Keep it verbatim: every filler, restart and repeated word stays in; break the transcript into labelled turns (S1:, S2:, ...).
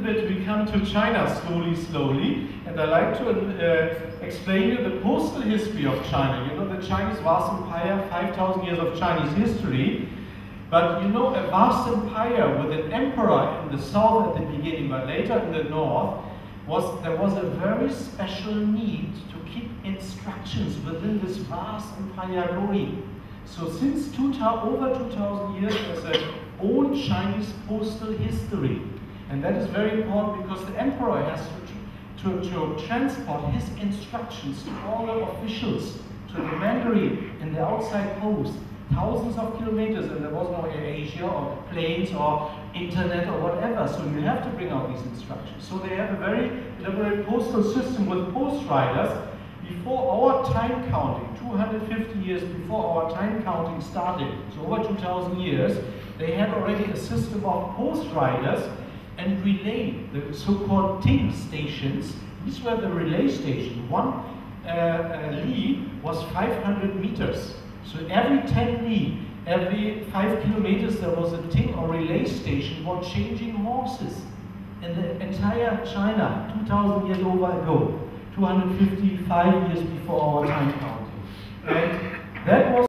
S1: that we come to China slowly, slowly, and I like to uh, explain you the postal history of China. You know, the Chinese vast empire, five thousand years of Chinese history, but you know, a vast empire with an emperor in the south at the beginning, but later in the north, was there was a very special need to keep instructions within this vast empire going. So since two, over two thousand years, there's an own Chinese postal history. And that is very important because the emperor has to, to, to transport his instructions to all the officials, to the Mandarin in the outside post, thousands of kilometers, and there was no Asia or planes or internet or whatever, so you have to bring out these instructions. So they have a very elaborate postal system with post riders. Before our time counting, two hundred fifty years before our time counting started, so over two thousand years, they had already a system of post riders and relay, the so-called Ting stations. These were the relay stations. One uh, uh, li was five hundred meters. So every ten li, every five kilometers, there was a Ting or relay station for changing horses. In the entire China, two thousand years over ago, two hundred fifty-five years before our time counting. And that was